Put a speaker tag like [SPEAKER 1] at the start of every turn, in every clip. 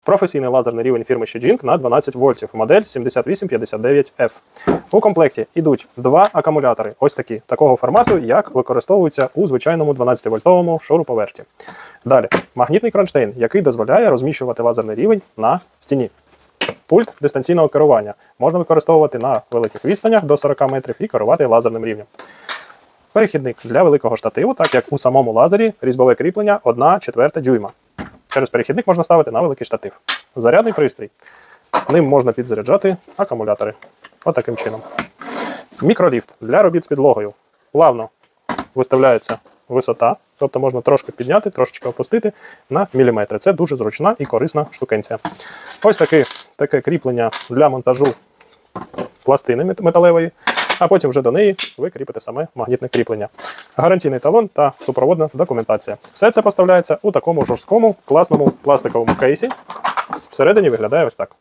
[SPEAKER 1] Професійний лазерний рівень фірми Shijing на 12 вольтів, модель 7859F. У комплекті йдуть два акумулятори, ось такі, такого формату, як використовуються у звичайному 12-вольтовому шуруповерті. Далі, магнітний кронштейн, який дозволяє розміщувати лазерний рівень на стіні. Пульт дистанційного керування можна використовувати на великих відстанях до 40 метрів і керувати лазерним рівнем. Перехідник для великого штативу, так як у самому лазері різьбове кріплення 1/4 дюйма. Через перехідник можна ставити на великий штатив. Зарядний пристрій. Ним можна підзаряджати акумулятори. Отаким чином. Мікроліфт для робіт з підлогою. Плавно виставляється висота, тобто можна трошки підняти, трошечки опустити на міліметри. Це дуже зручна і корисна штукенція. Ось таке кріплення для монтажу пластини металевої, а потім вже до неї ви кріпите саме магнітне кріплення. Гарантійний талон та супроводна документація. Все це поставляється у такому жорсткому, класному пластиковому кейсі. Всередині виглядає ось так.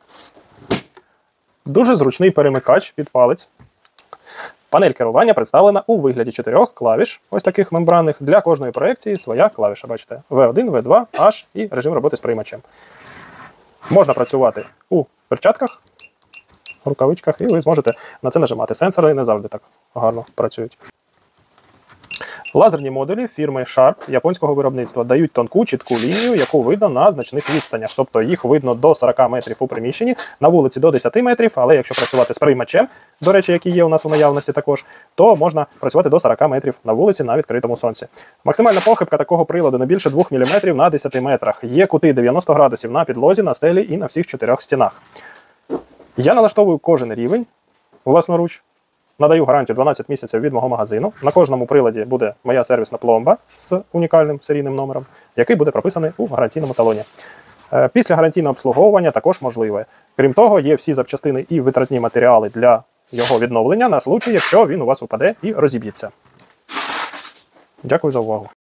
[SPEAKER 1] Дуже зручний перемикач під палець. Панель керування представлена у вигляді 4 клавіш, ось таких мембранних. Для кожної проекції своя клавіша, бачите. V1, V2, H і режим роботи з приймачем. Можна працювати у перчатках, рукавичках, і ви зможете на це нажимати. Сенсори не завжди так гарно працюють. Лазерні модулі фірми Sharp японського виробництва дають тонку, чітку лінію, яку видно на значних відстанях. Тобто їх видно до 40 метрів у приміщенні, на вулиці до 10 метрів, але якщо працювати з приймачем, до речі, який є у нас у наявності також, то можна працювати до 40 метрів на вулиці на відкритому сонці. Максимальна похибка такого приладу не більше 2 мм на 10 метрах. Є кути 90 градусів на підлозі, на стелі і на всіх 4 стінах. Я налаштовую кожен рівень власноруч. Надаю гарантію 12 місяців від мого магазину. На кожному приладі буде моя сервісна пломба з унікальним серійним номером, який буде прописаний у гарантійному талоні. Після гарантійного обслуговування також можливе. Крім того, є всі запчастини і витратні матеріали для його відновлення на случай, якщо він у вас упаде і розіб'ється. Дякую за увагу.